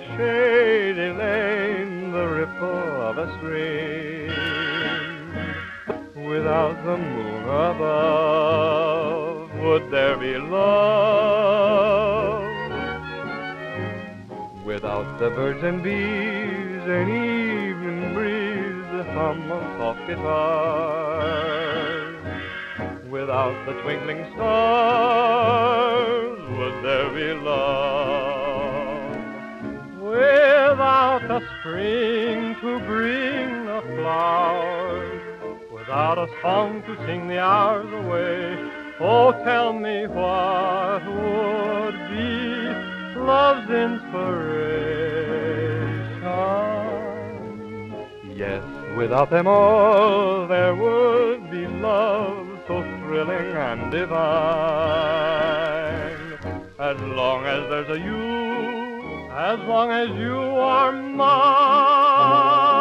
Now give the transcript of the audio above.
shady lane, the ripple of a stream. Without the moon above, would there be love? Without the birds and bees, an evening breeze, the hum of soft guitars. Without the twinkling stars, would there be love? Without a spring to bring the flowers, without a song to sing the hours away, oh, tell me what would be love's inspiration? Yes, without them all, there would be love so thrilling and divine. As long as there's a you, as long as you are mine.